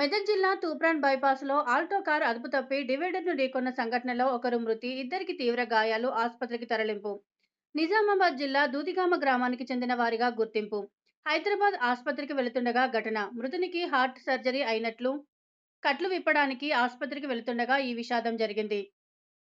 మెదక్ జిల్లా Toopran బైపాస్లో Alto car అదుపు తప్పి డివైడర్ను ఢీకొన్న సంఘటనలో ఒకరు మృతి, ఇద్దరికి తీవ్ర గాయాలు, ఆసుపత్రికి తరలింపు. నిజామాబాద్ జిల్లా దూదిగామ గ్రామానికి చెందిన వారిగా గుర్తింపు. హైదరాబాద్ ఆసుపత్రికి వెళుతుండగా ఘటన. మృతునికి హార్ట్ సర్జరీ అయినట్లు, కట్లు విప్పడానికి ఆసుపత్రికి వెళుతుండగా ఈ విషాదం జరిగింది.